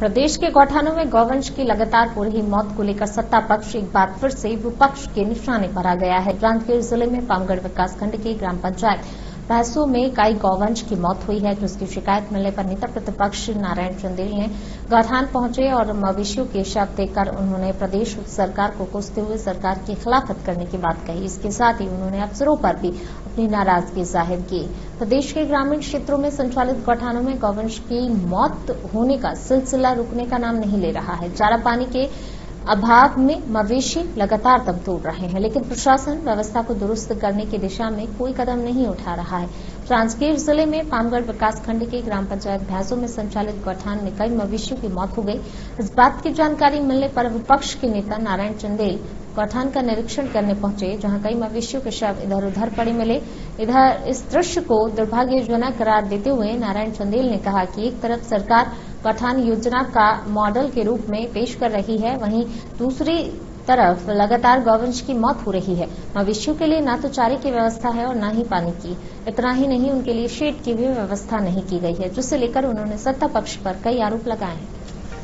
प्रदेश के गौठानों में गौवंश की लगातार हो रही मौत को लेकर सत्ता पक्ष एक बार फिर से विपक्ष के निशाने पर आ गया है। जांजगीर जिले में पामगढ़ विकासखंड की ग्राम पंचायत भैंसों में कई गौवंश की मौत हुई है, जिसकी शिकायत मिलने पर नेता प्रतिपक्ष नारायण चंदेल ने गौठान पहुंचे और मवेशियों के शव देखकर उन्होंने प्रदेश सरकार को कोसते हुए सरकार की खिलाफत करने की बात कही। इसके साथ ही उन्होंने अफसरों पर भी अपनी नाराजगी जाहिर की। प्रदेश के ग्रामीण क्षेत्रों में संचालित गौठानों में गौवंश की मौत होने का सिलसिला रुकने का नाम नहीं ले रहा है। चारा पानी के अभाव में मवेशी लगातार दम तोड़ रहे हैं, लेकिन प्रशासन व्यवस्था को दुरुस्त करने की दिशा में कोई कदम नहीं उठा रहा है। जांजगीर जिले में पामगढ़ विकासखंड के ग्राम पंचायत भैंसों में संचालित गौठान में कई मवेशियों की मौत हो गई। इस बात की जानकारी मिलने पर विपक्ष के नेता नारायण चंदेल गौठान का निरीक्षण करने पहुंचे, जहां कई मवेशियों के शव इधर उधर पड़े मिले। इधर इस दृश्य को दुर्भाग्यजनक करार देते हुए नारायण चंदेल ने कहा कि एक तरफ सरकार गौठान योजना का मॉडल के रूप में पेश कर रही है, वहीं दूसरी तरफ लगातार गौवंश की मौत हो रही है। मवेशियों के लिए न तो चारे की व्यवस्था है और न ही पानी की। इतना ही नहीं, उनके लिए शेड की भी व्यवस्था नहीं की गई है, जिसे लेकर उन्होंने सत्ता पक्ष पर कई आरोप लगाए हैं।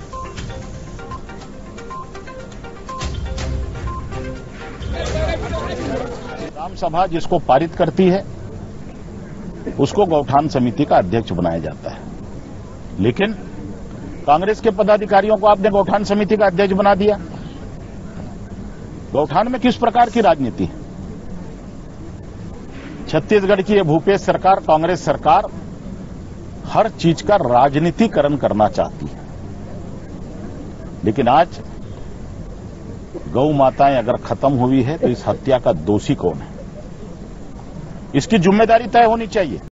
ग्राम सभा जिसको पारित करती है उसको गौठान समिति का अध्यक्ष बनाया जाता है, लेकिन कांग्रेस के पदाधिकारियों को आपने गौठान समिति का अध्यक्ष बना दिया। गौठान में किस प्रकार की राजनीति है? छत्तीसगढ़ की ये भूपेश सरकार, कांग्रेस सरकार हर चीज का राजनीतिकरण करना चाहती है, लेकिन आज गौ माताएं अगर खत्म हुई है तो इस हत्या का दोषी कौन है? इसकी जिम्मेदारी तय होनी चाहिए।